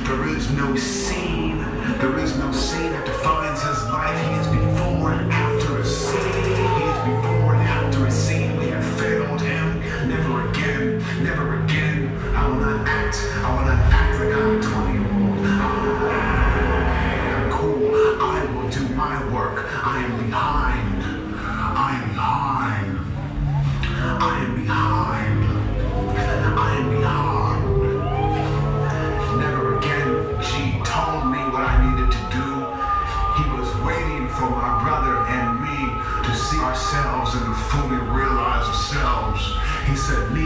There is no scene. There is no scene that defines his life. He is before and after a scene. He is before and after a scene. We have failed him. Never again. Never again. I will not act. I will not act like I'm a 20-year-old. I'm cool. I will do my work. I am behind. I am behind. I am behind. I am behind. Never again. She told me what I needed to do. He was waiting for my brother and me to see ourselves and fully realize ourselves. He said,